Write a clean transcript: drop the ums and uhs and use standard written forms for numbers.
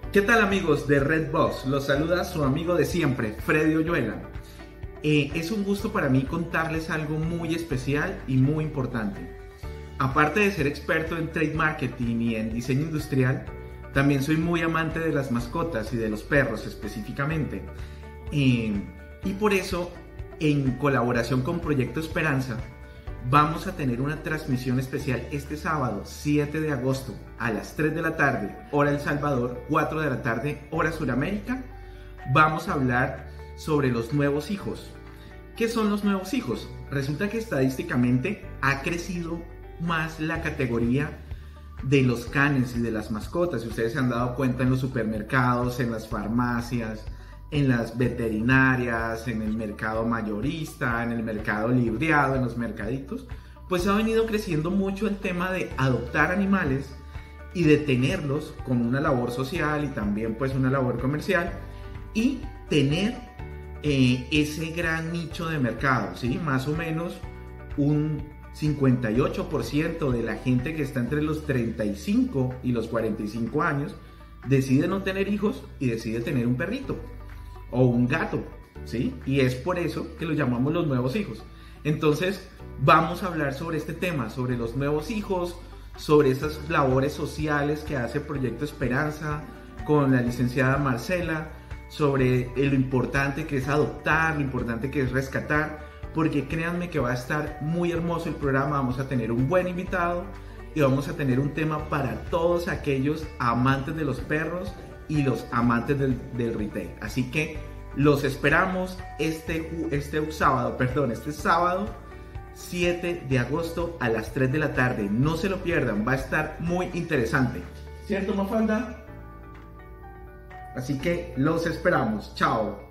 ¿Qué tal amigos de Redbox? Los saluda su amigo de siempre, Freddy Oyuela. Es un gusto para mí contarles algo muy especial y muy importante. Aparte de ser experto en trade marketing y en diseño industrial, también soy muy amante de las mascotas y de los perros específicamente. Y por eso, en colaboración con Proyecto Esperanza, vamos a tener una transmisión especial este sábado 7 de agosto a las 3 de la tarde, hora El Salvador, 4 de la tarde, hora Suramérica. Vamos a hablar sobre los nuevos hijos. ¿Qué son los nuevos hijos? Resulta que estadísticamente ha crecido más la categoría de los canes y de las mascotas. Si ustedes se han dado cuenta en los supermercados, en las farmacias, en las veterinarias, en el mercado mayorista, en el mercado libreado, en los mercaditos, pues ha venido creciendo mucho el tema de adoptar animales y de tenerlos con una labor social y también pues una labor comercial y tener ese gran nicho de mercado, ¿sí? Más o menos un 58% de la gente que está entre los 35 y los 45 años decide no tener hijos y decide tener un perrito o un gato, ¿sí? Y es por eso que los llamamos los nuevos hijos. Entonces, vamos a hablar sobre este tema, sobre los nuevos hijos, sobre esas labores sociales que hace Proyecto Esperanza con la licenciada Marcela, sobre lo importante que es adoptar, lo importante que es rescatar, porque créanme que va a estar muy hermoso el programa. Vamos a tener un buen invitado y vamos a tener un tema para todos aquellos amantes de los perros y los amantes del retail. Así que los esperamos este sábado 7 de agosto a las 3 de la tarde. No se lo pierdan, va a estar muy interesante. ¿Cierto, Mafalda? Así que los esperamos. Chao.